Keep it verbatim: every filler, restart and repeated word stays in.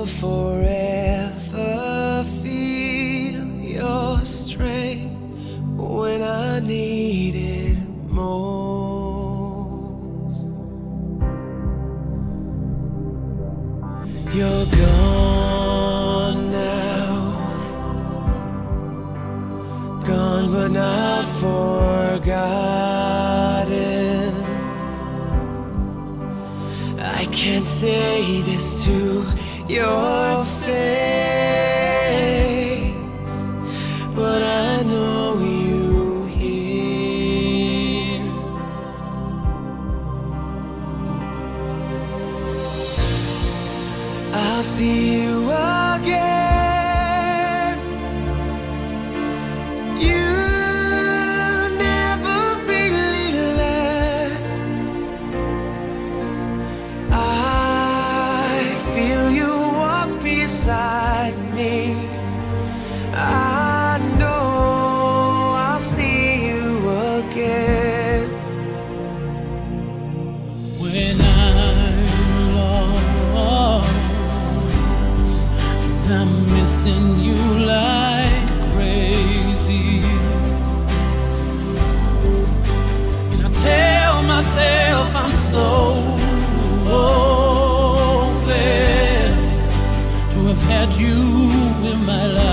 will forever feel your strength when I need it most. You're gone now, gone but not forgotten. I can't say this to your face, but I know you hear. I'll see you again. You never really left. I feel you walk beside me. I know I'll see you again. When I'm lost, I'm missing you like crazy, and I tell myself I'm so blessed to have had you in my life.